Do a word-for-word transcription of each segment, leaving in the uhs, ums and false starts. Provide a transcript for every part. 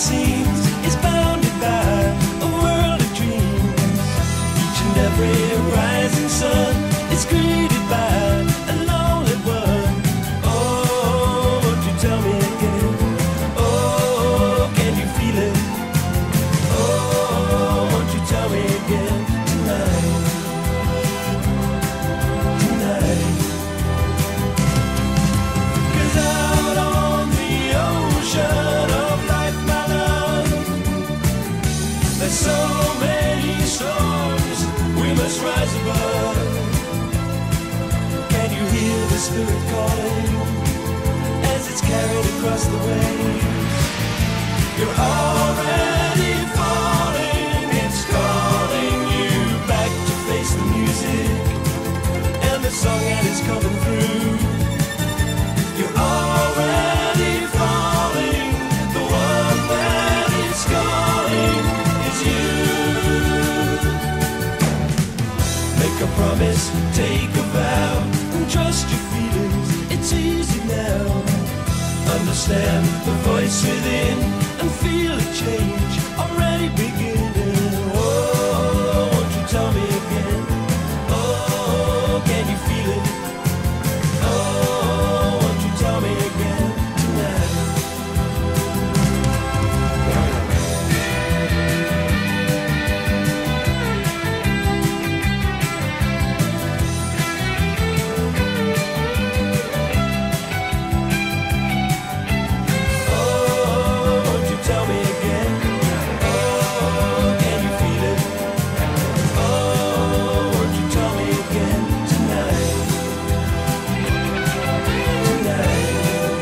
seems, is bounded by a world of dreams. Each and every rising sun is greeted by a lonely one. Oh, won't you tell me again? Oh, can you feel it? Oh, won't you tell me again tonight? Tonight. 'Cause out on the ocean of life, my love, there's so many storms we must rise above. Can you hear the spirit calling as it's carried across the waves? You're already falling, it's calling you back to face the music and the song that is coming through. You're already falling, the one that is calling is you. Make a promise, take a vow, and trust your feelings, it's easy now. Understand the voice within and feel a change already beginning. Oh, won't you tell me again? Oh, can you feel it? Oh, won't you tell me again tonight? Oh, won't you tell me again? Oh, can you feel it? Oh, won't you tell me again tonight? Tonight.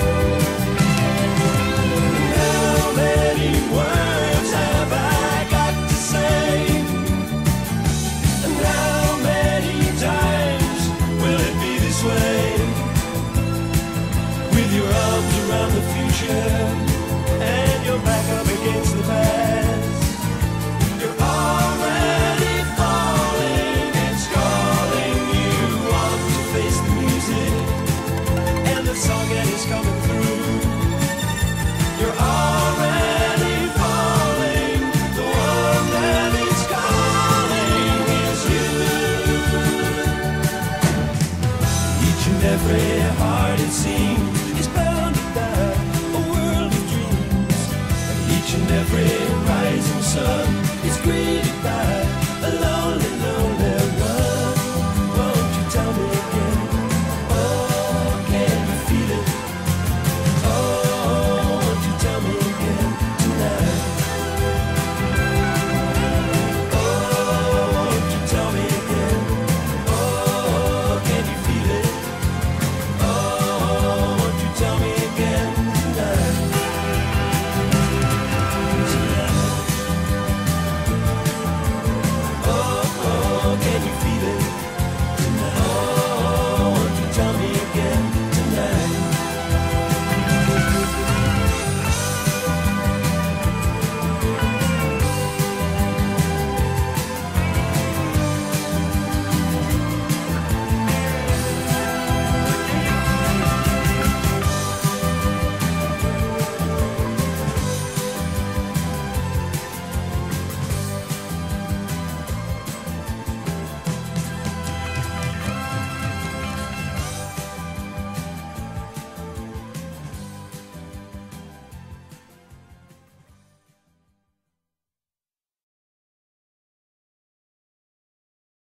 How many words have I got to say? And how many times will it be this way? With your arms around the future and your back up against the past, you're already falling, it's calling you on to face the music and the song that is coming through. You're already falling, the one that is calling is you. Each and every heart, it seems, is bounded by a world of dreams. Each and every rising sun